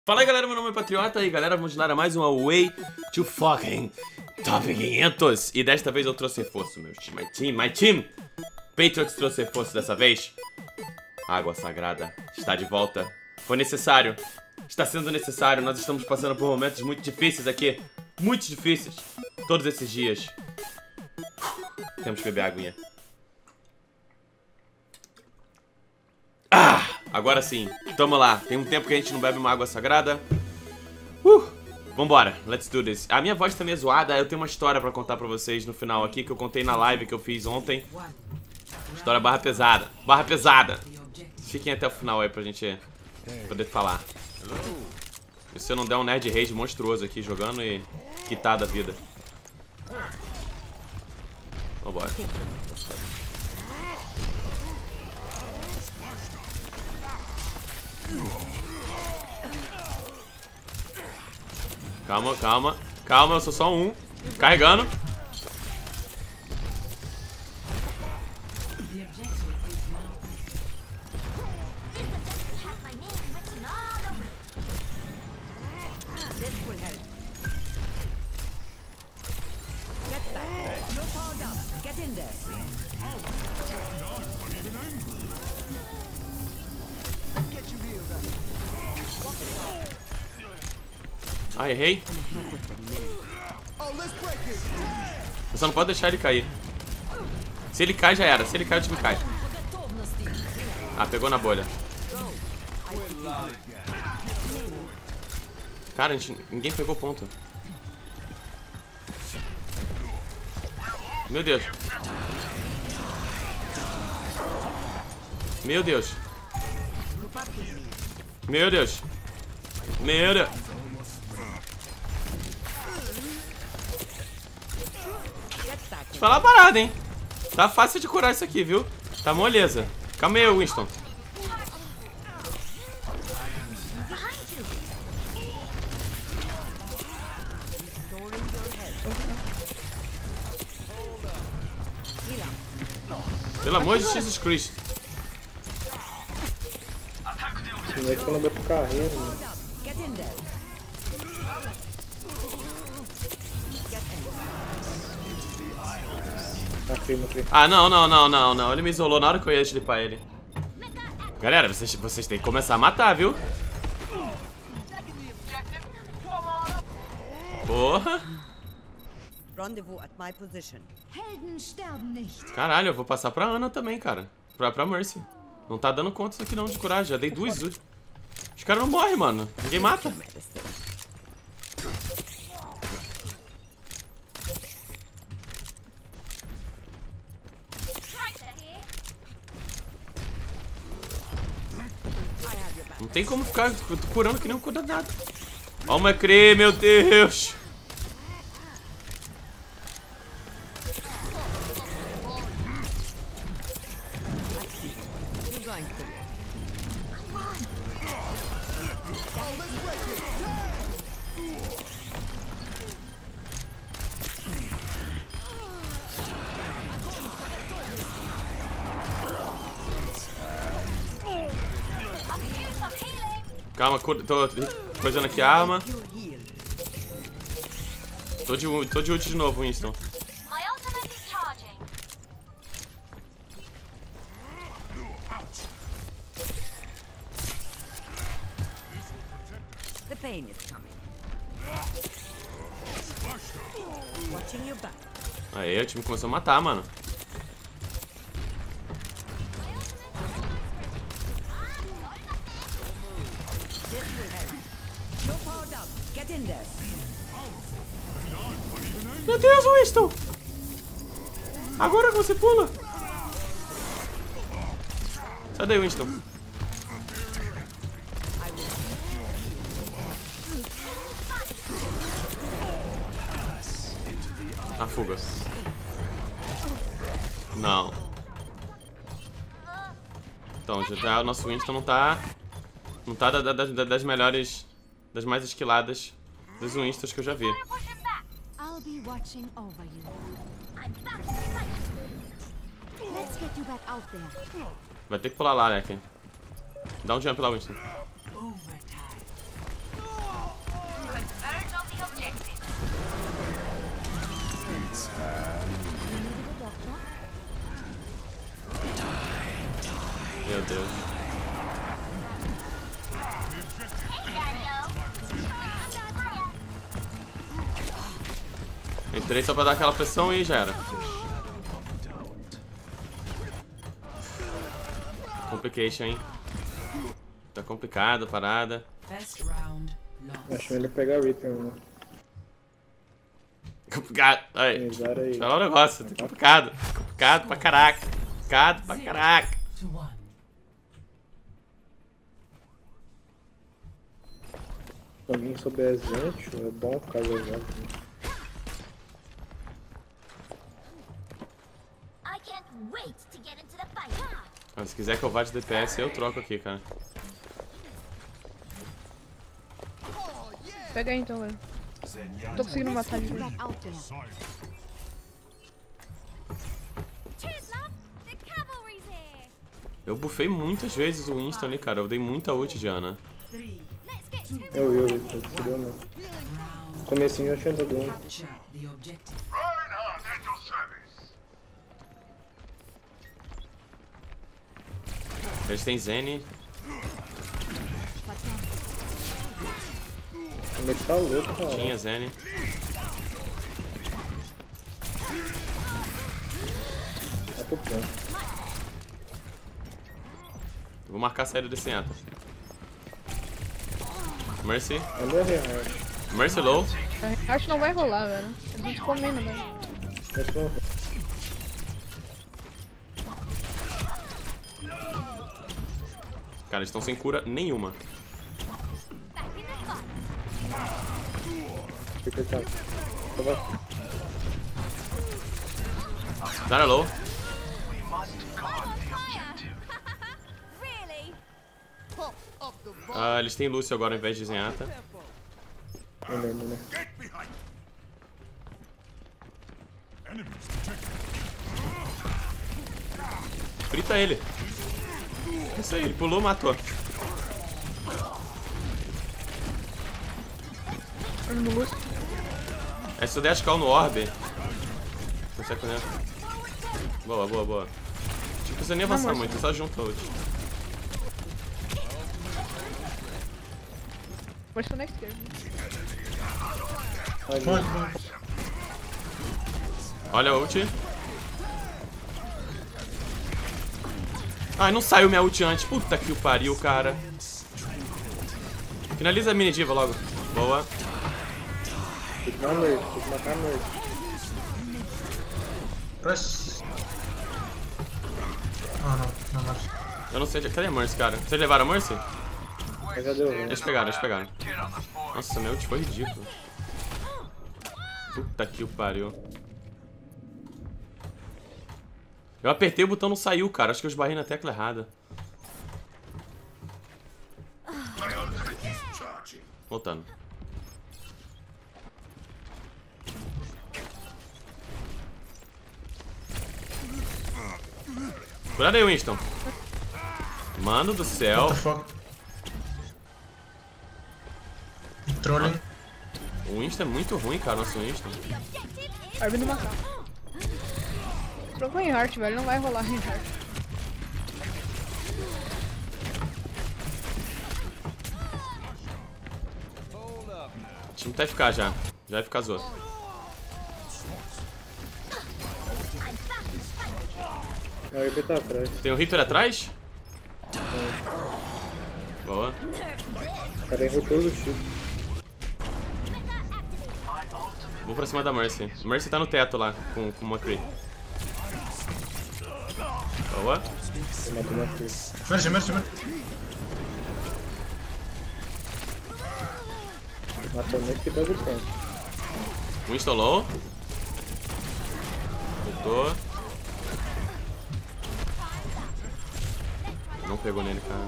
Fala aí galera, meu nome é Patriota e galera, vamos lá a mais uma Way to fucking Top 500. E desta vez eu trouxe reforço, my team. Patriots trouxe reforço dessa vez. Água sagrada está de volta. Foi necessário, está sendo necessário. Nós estamos passando por momentos muito difíceis aqui. Muito difíceis, todos esses dias. Temos que beber aguinha. Agora sim, tamo lá. Tem um tempo que a gente não bebe uma água sagrada. Vambora, let's do this. A minha voz tá meio zoada, eu tenho uma história pra contar pra vocês no final aqui, que eu contei na live que eu fiz ontem. História barra pesada. Barra pesada. Fiquem até o final aí pra gente poder falar. E se eu não der um nerd rage monstruoso aqui jogando e quitar da vida. Vambora. Calma, calma. Calma, eu sou só um. Carregando. Ah, errei. Você só não pode deixar ele cair. Se ele cai, já era. Se ele cai, o time cai. Ah, pegou na bolha. Cara, ninguém pegou ponto. Meu Deus. Meu Deus. Meu Deus. Meu Deus. Deixa eu falar uma parada, hein. Tá fácil de curar isso aqui, viu? Tá moleza. Calma aí, Winston. Pelo amor de Jesus Cristo. Vai ficar no carreiro, mano. Ah, não. Ele me isolou na hora que eu ia slipar ele. Galera, vocês têm que começar a matar, viu? Porra. Caralho, eu vou passar pra Ana também, cara. Pra Mercy. Não tá dando conta isso aqui não de curar. Já dei duas. Os caras não morrem, mano. Ninguém mata. Não tem como ficar curando que nem um cura nada. Ó, uma Cree, meu Deus. Calma, tô coisando aqui a arma. Tô de ult de novo, Winston. Aí, o time começou a matar, mano. Meu Deus, Winston! Agora você pula! Sai daí, Winston. A fuga. Não. Então, já o nosso Winston não tá das melhores, das mais esquiladas dos Winstons que eu já vi. Vai ter que pular lá, né, Ken? Dá um jump lá, Winston. Entrei só pra dar aquela pressão e já era. Complication, hein? Tá complicado a parada. Acho melhor pegar o Reaper, mano. Complicado. Aí. Finalizar aí. Falar um negócio. Tá complicado. Complicado pra caraca. Complicado pra caraca. Se alguém souber Zentio, é bom por causa do jogo. Ah, se quiser que eu vá de DPS, eu troco aqui, cara. Pega aí então, velho. Tô conseguindo matar ele. Eu bufei muitas vezes o Winston ali, cara. Eu dei muita ult de Ana. Eu vi, não deu não. No comecinho eu tinha dado um. Eles têm Zen. Como é que tá louco, cara? Tinha Zen. Tá pro ponto. Vou marcar a saída desse Yata. Mercy. Mandou a Reinhardt. Mercy low. Acho que não vai rolar, velho. A gente comendo, velho. Mas não. Cara, eles estão sem cura nenhuma. Fica tá. Zara low. Ah, eles têm Lúcio agora ao invés de Zenyatta. Não. Frita ele. Isso aí, ele pulou, matou. Olha no Lúcio. É se eu der Skull no Orb. Consegue fazer. Boa. Não precisa nem avançar muito, só junta a ult. Pode ser na esquerda. Olha a ult. Ai, não saiu minha ult antes. Puta que o pariu, cara. Finaliza a mini diva logo. Boa. Tem que matar a Mercy. Press. Ah, não mais. Eu não sei. Cadê a Mercy, cara? Vocês levaram a Mercy? Mas já deu, velho. Eles pegaram. Nossa, meu ult foi ridículo. Puta que o pariu. Eu apertei o botão, não saiu, cara. Acho que eu esbarrei na tecla errada. Voltando. Cuidado aí, Winston. Mano do céu. What the fuck? Trolling. O Winston é muito ruim, cara. Nosso Winston. Orbe no macaco. Trocou em Heart, velho. Não vai rolar em Heart. O time tá FK já. Já vai ficar zoado. A Reaper tá atrás. Tem um Ritter atrás? Boa. O cara errou todo o chip. Vou pra cima da Mercy. Mercy tá no teto lá, com o McCree. Boa. Eu matou uma free. Mercy. Matou o Mercy que tá do ponto. Winston low. Voltou. Não pegou nele, cara.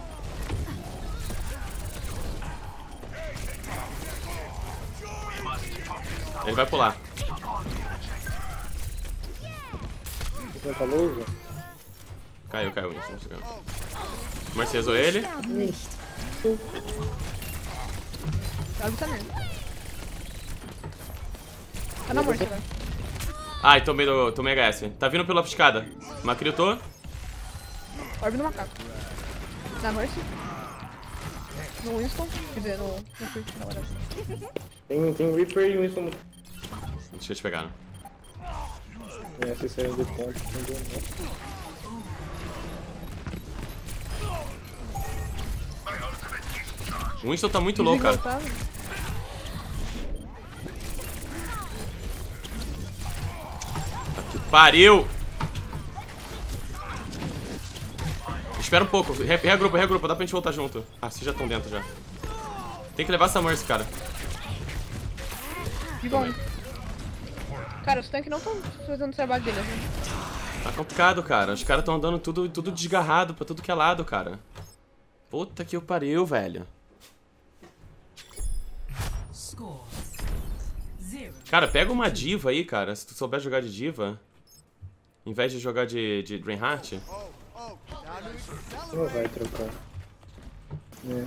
Ele vai pular. Você tá louco? Caiu, Winston. Mercy rezou ele. Orbe tá nele. Tá na morte, velho. Ai, tomei HS. Tá vindo pela escada. McCree ultou. Orbe no macaco. Na Mercy. No Winston. Quer dizer, no Quick, na verdade. Tem Reaper e Winston. Deixa eu te pegar. Essa saiu do ponto. O Winston tá muito louco, cara. Voltava. Que pariu! Espera um pouco, regrupa, dá pra gente voltar junto. Ah, vocês já estão dentro já. Tem que levar essa Mercy, cara. De bom. Cara, os tanques não estão fazendo o trabalho deles, né? Tá complicado, cara. Os caras estão andando tudo desgarrado pra tudo que é lado, cara. Puta que o pariu, velho. Cara, pega uma diva aí, cara. Se tu souber jogar de diva, em vez de jogar de Reinhardt. Não vai trocar. É.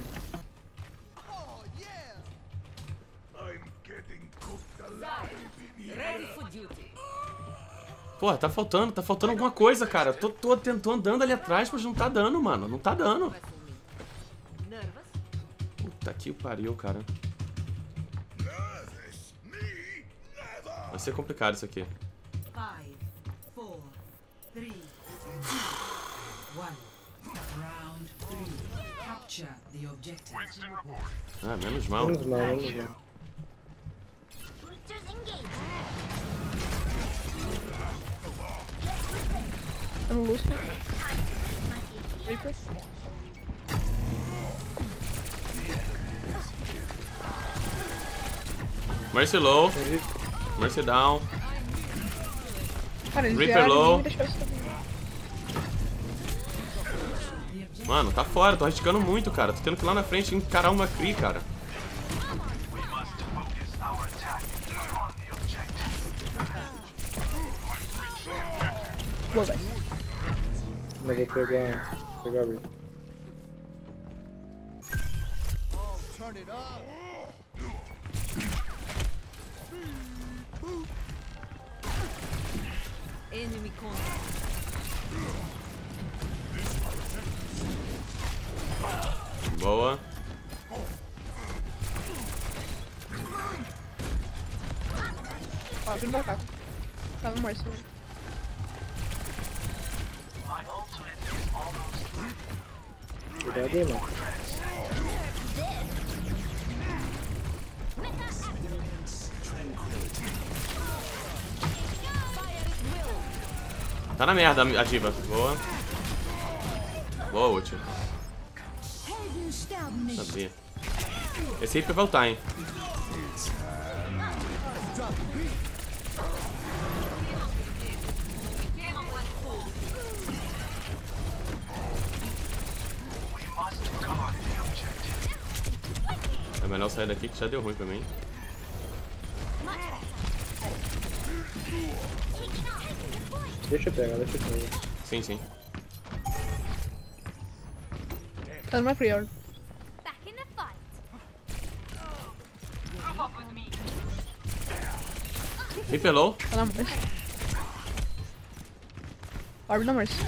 Porra, tá faltando alguma coisa, cara. Tô andando ali atrás, mas não tá dando, mano. Não tá dando. Puta que pariu, cara. Vai ser complicado isso aqui. 5, 4, 3, 2, 1. Round 3. Capture the objective. Ah, menos mal. Vamos lá, vamos lá. Tá no Lúcio. Reaper. Mercy low. Mercy down. Cara, eles Reaper vieram low. e deixaram isso também. Mano, tá fora. Tô arriscando muito, cara. Tô tendo que ir lá na frente encarar uma Kree, cara. Boa, velho. Mas vou pegar o Reaper. Enemy contact. Boa. Ó, vem pra cá. Tá no Marcio. Cuidado aí, mano. Tá na merda a diva. Boa. Boa, útil. Sabia. Esse Reaper vai voltar, hein. É melhor sair daqui que já deu ruim pra mim. Deixa eu pegar. Sim, sim. Tá numa Prior. Back in the fight. Reaper low. Tá na Marcio. Orb na Marcio.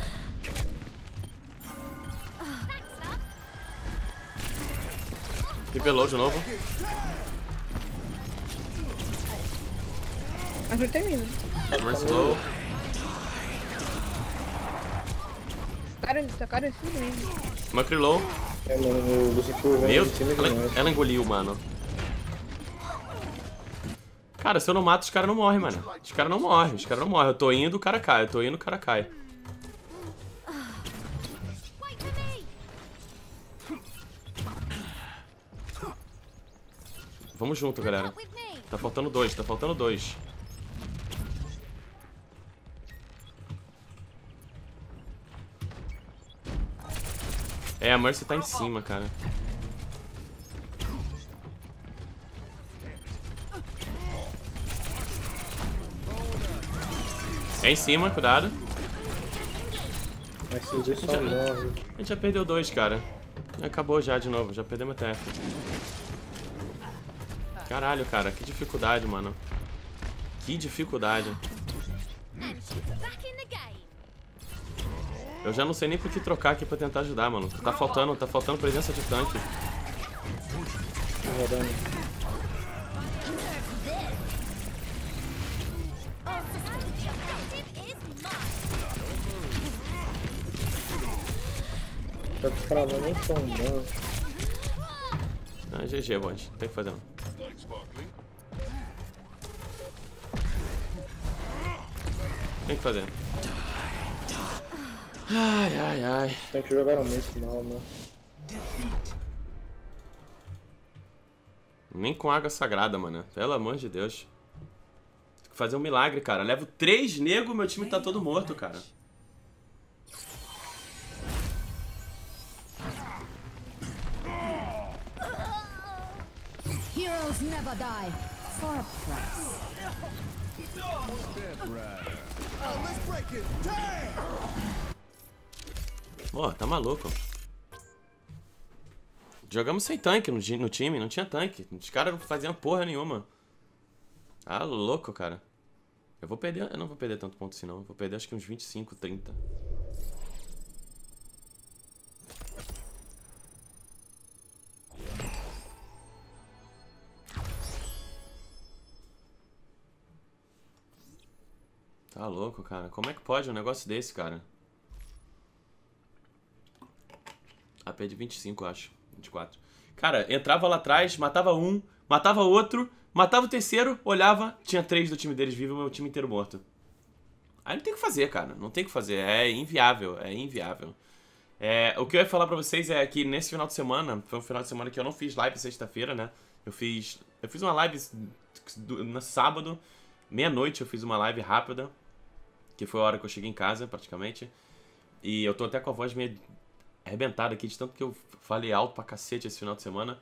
Reaper low de novo. Mas ele termina. Mercy low. Cara, em cima do mim. Macri low. É, mano, o Lucifer vai Meu, em cima de nós. ela engoliu, mano. Cara, se eu não mato, os caras não morrem, mano. Os caras não morrem. Eu tô indo, o cara cai. Wait for me. Vamos junto, galera. Up with me. Tá faltando dois. É, a Mercy tá em cima, cara. É em cima, cuidado. Mas se o só morre. A gente já perdeu dois, cara. Acabou já de novo, já perdemos a TF. Caralho, cara, que dificuldade, mano. Que dificuldade. And she's back in the game. Eu já não sei nem por que trocar aqui pra tentar ajudar, mano. Tá faltando presença de tanque. Tá rodando. Tá descravando nem tão bom. Ah, GG, Bond. Não tem o que fazer não. Tem o que fazer. Ai, ai, ai. Tem que jogar muito mal, né? Nem com água sagrada, mano. Pelo amor de Deus. Tem que fazer um milagre, cara. Levo 3 negros, meu time tá todo morto, cara. Heroes never die. For a price. Pô, tá maluco. Jogamos sem tanque no time, não tinha tanque. Os caras não faziam porra nenhuma. Ah, louco, cara. Eu não vou perder tanto ponto assim não. Eu vou perder acho que uns 25, 30. Tá louco, cara. Como é que pode um negócio desse, cara? AP de 25, eu acho. 24. Cara, entrava lá atrás, matava um, matava outro, matava o terceiro, olhava, tinha 3 do time deles vivos e meu time inteiro morto. Aí não tem o que fazer, cara. Não tem o que fazer. É inviável. É inviável. O que eu ia falar pra vocês é que nesse final de semana, foi um final de semana que eu não fiz live sexta-feira, né? Eu fiz uma live no sábado, meia-noite eu fiz uma live rápida, que foi a hora que eu cheguei em casa, praticamente. E eu tô até com a voz meio arrebentada aqui, de tanto que eu falei alto pra cacete esse final de semana.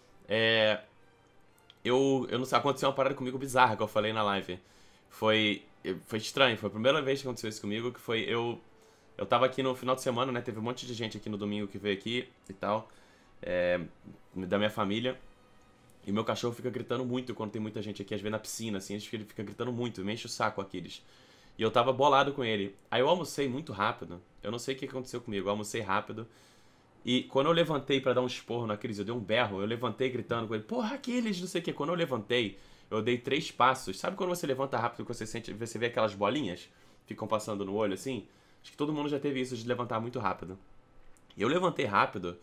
Eu não sei, aconteceu uma parada comigo bizarra que eu falei na live. Foi estranho, foi a primeira vez que aconteceu isso comigo, que foi eu tava aqui no final de semana, né, teve um monte de gente aqui no domingo que veio aqui e tal, da minha família, e meu cachorro fica gritando muito quando tem muita gente aqui, às vezes na piscina, assim, ele fica gritando muito, me enche o saco aqueles. E eu tava bolado com ele. Aí eu almocei muito rápido. Eu não sei o que aconteceu comigo. Eu almocei rápido. E quando eu levantei pra dar um esporro naqueles, eu dei um berro. Eu levantei gritando com ele. Porra, aqueles, não sei o que. Quando eu levantei, eu dei 3 passos. Sabe quando você levanta rápido, que você vê aquelas bolinhas? Ficam passando no olho, assim? Acho que todo mundo já teve isso de levantar muito rápido. E eu levantei rápido.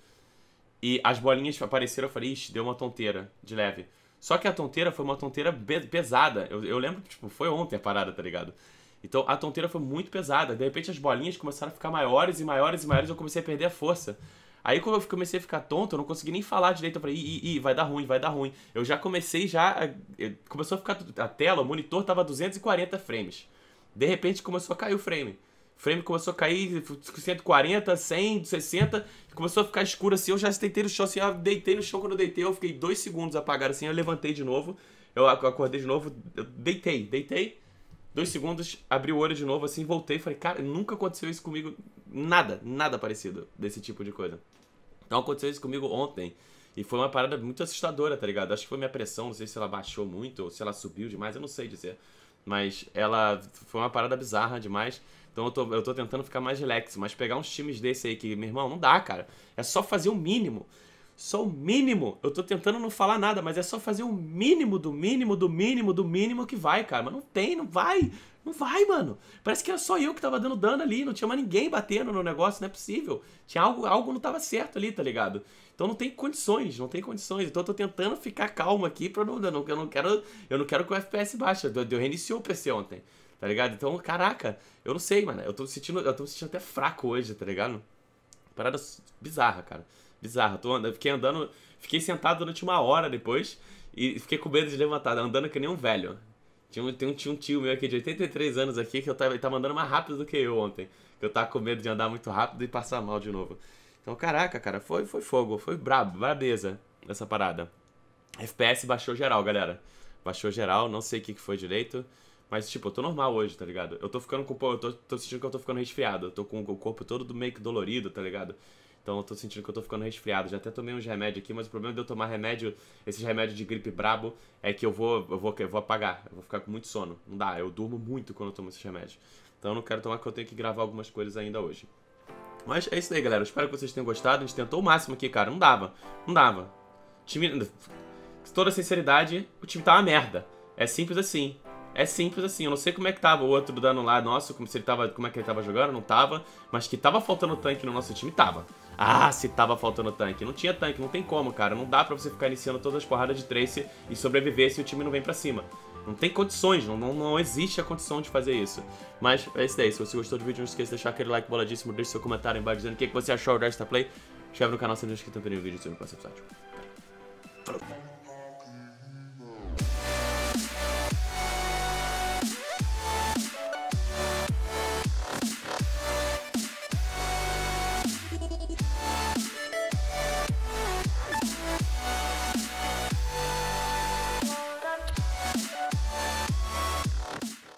E as bolinhas apareceram. Eu falei, ixi, deu uma tonteira de leve. Só que a tonteira foi uma tonteira pesada. Eu lembro, tipo, foi ontem a parada, tá ligado? Então a tonteira foi muito pesada. De repente as bolinhas começaram a ficar maiores e maiores e maiores. Eu comecei a perder a força. Aí quando eu comecei a ficar tonto, eu não consegui nem falar direito. Eu falei, vai dar ruim, vai dar ruim. Eu já comecei começou a ficar a tela, o monitor tava 240 frames. De repente começou a cair o frame. O frame começou a cair 140, 100, 60. Começou a ficar escuro assim. Eu já deitei no chão assim. Eu deitei no chão. Quando eu deitei, eu fiquei 2 segundos apagado assim. Eu levantei de novo. Eu acordei de novo. Eu deitei. 2 segundos, abri o olho de novo, assim, voltei e falei, cara, nunca aconteceu isso comigo, nada parecido desse tipo de coisa. Então aconteceu isso comigo ontem, e foi uma parada muito assustadora, tá ligado? Acho que foi minha pressão, não sei se ela baixou muito, ou se ela subiu demais, eu não sei dizer. Mas ela foi uma parada bizarra demais, então eu tô tentando ficar mais relax, mas pegar uns times desse aí que, meu irmão, não dá, cara. É só fazer o mínimo. Só o mínimo. Eu tô tentando não falar nada, mas é só fazer o mínimo do mínimo do mínimo do mínimo que vai, cara. Mas não vai. Não vai, mano. Parece que era só eu que tava dando dano ali. Não tinha mais ninguém batendo no negócio, não é possível. Tinha algo não tava certo ali, tá ligado? Então não tem condições. Então eu tô tentando ficar calmo aqui pra eu não quero que o FPS baixe. Eu reiniciou o PC ontem, tá ligado? Então, caraca, eu não sei, mano. Eu tô me sentindo até fraco hoje, tá ligado? Parada bizarra, cara. Bizarro, fiquei sentado durante 1 hora depois e fiquei com medo de levantar, andando que nem um velho. Tinha um tio meu aqui de 83 anos aqui que ele tava andando mais rápido do que eu ontem. Eu tava com medo de andar muito rápido e passar mal de novo. Então, caraca, cara, foi fogo, foi brabeza essa parada. FPS baixou geral, galera. Baixou geral, não sei o que foi direito. Mas, tipo, eu tô normal hoje, tá ligado? Eu tô ficando tô sentindo que eu tô ficando resfriado. Eu tô com o corpo todo meio que dolorido, tá ligado? Então eu tô sentindo que eu tô ficando resfriado. Já até tomei uns remédios aqui, mas o problema de eu tomar esses remédios de gripe brabo, é que eu vou apagar. Eu vou ficar com muito sono. Não dá, eu durmo muito quando eu tomo esses remédios. Então eu não quero tomar, porque eu tenho que gravar algumas coisas ainda hoje. Mas é isso aí, galera. Eu espero que vocês tenham gostado. A gente tentou o máximo aqui, cara. Não dava. Time, com toda sinceridade, o time tá uma merda. É simples assim. É simples assim, eu não sei como é que tava o outro dano lá, nossa, como é que ele tava jogando, não tava. Mas que tava faltando tanque no nosso time, tava. Ah, se tava faltando tanque. Não tinha tanque, não tem como, cara. Não dá pra você ficar iniciando todas as porradas de Tracer e sobreviver se o time não vem pra cima. Não tem condições, não existe a condição de fazer isso. Mas é isso daí, se você gostou do vídeo, não esqueça de deixar aquele like boladíssimo, deixe seu comentário aí embaixo dizendo o que você achou desta play. Inscreve no canal se não é inscrito no vídeo e se no próximo episódio. Falou!